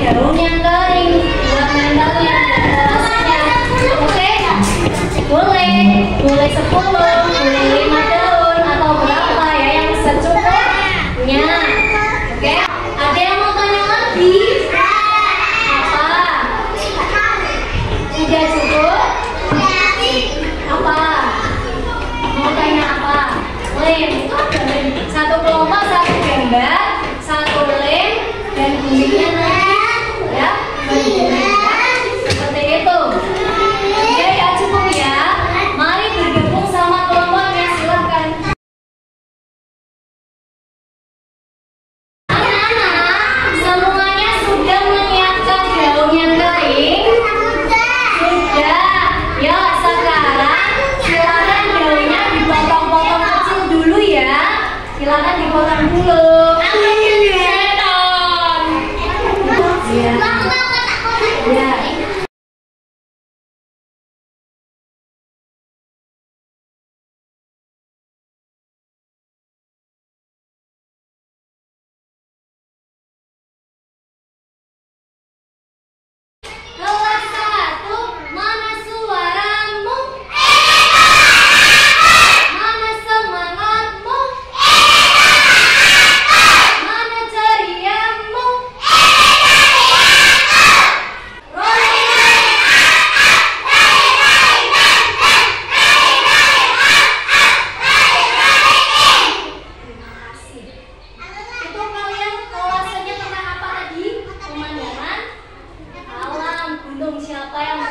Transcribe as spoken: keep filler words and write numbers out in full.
daun yang kering buat nempelnya dan kolasenya. Oke? Boleh, boleh sepuluh, boleh lima daun atau berapa ya yang secukupnya. Oke? Ada yang mau tanya lagi? Apa? Tidak cukup? Apa? Mau tanya apa? Lem, itu ada lem. Satu kelompok, satu gambar, satu lem, dan guntingnya nanti ya, seperti itu. Ya ya cukup ya. Mari bergabung sama kelompoknya, silahkan. Anak-anak, semuanya sudah menyiapkan daun yang kering? Sudah. Ya sekarang silakan daunnya dipotong-potong kecil dulu ya. Silakan dipotong dulu. Ya. Ya. Kelas satu, mana suaramu? Mana semangatmu? Mana ceriamu? Itu kalian kelasnya tentang apa tadi? Pemandangan alam, gunung. Siapa yang